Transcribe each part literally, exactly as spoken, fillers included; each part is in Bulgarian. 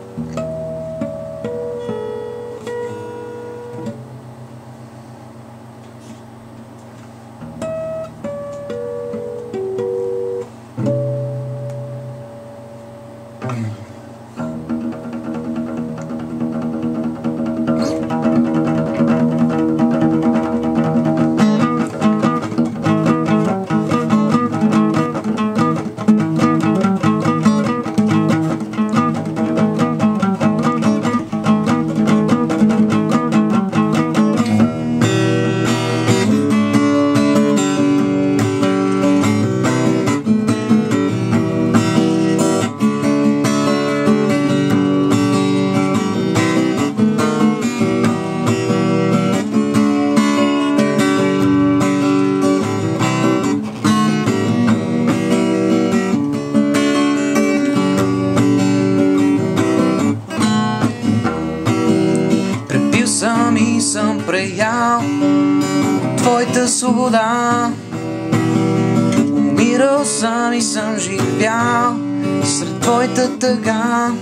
Съм и съм преял твоята свобода. Умирал съм и съм живял сред твоята тъга.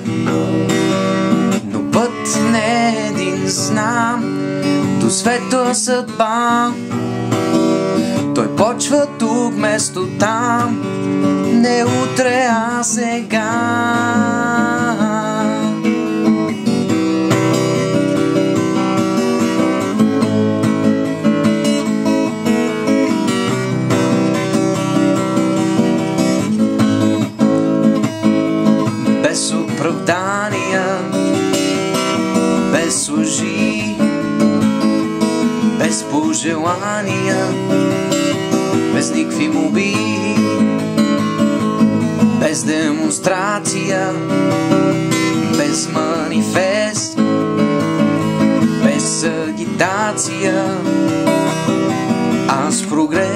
Но път не един знам до светла съдба. Той почва тук вместо там, не утре, а сега. Без оправдания, без лъжи, без пожелания, без никакви молби, без демонстрация, без манифест, без агитация, аз прогрес.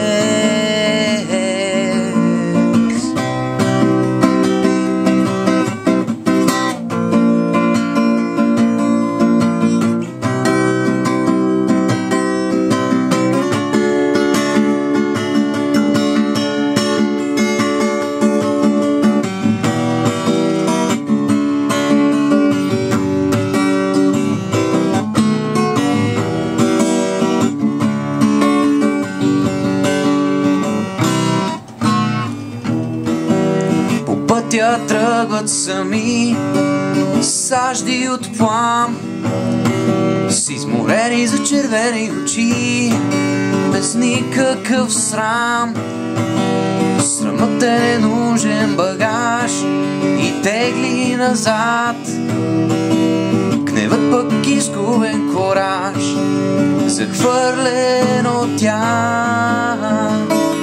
Пътя тръгват сами сажди от плам, с изморени зачервени очи, без никакъв срам. Срамът е ненужен багаж и тегли назад. Гневът пък изгубен кораж, захвърлен от тях.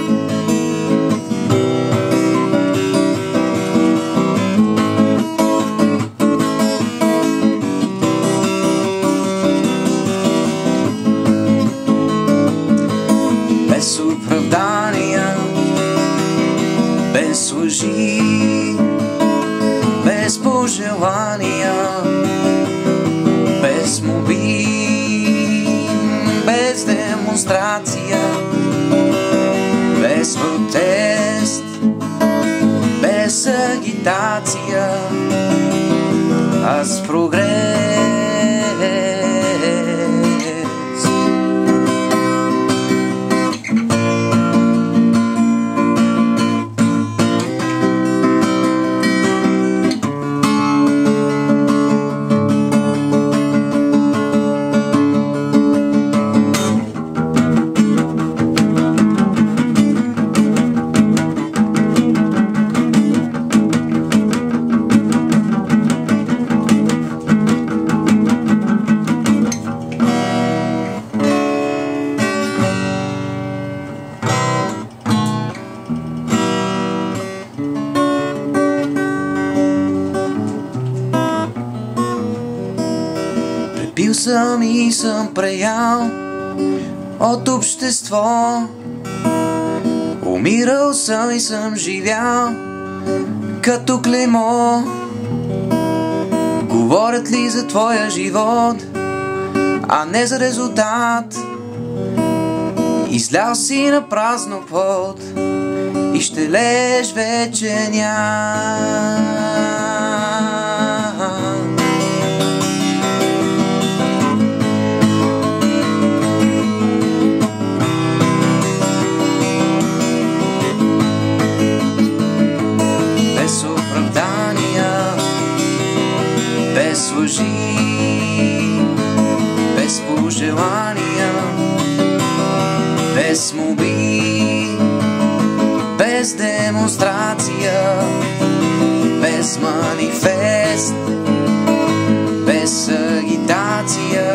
Без оправдания, без лъжи, без пожелания, без молби, без демонстрация, без протест, без агитация, аз прогрес. Пил съм и съм преял от общество. Умирал съм и съм живял като клеймо. Говорят ли за твоя живот, а не за резултат? Излял си на празно плод и ще лееш вече няма. без лъжи, без пожелания, без молби, без демонстрация, без манифест, без агитация,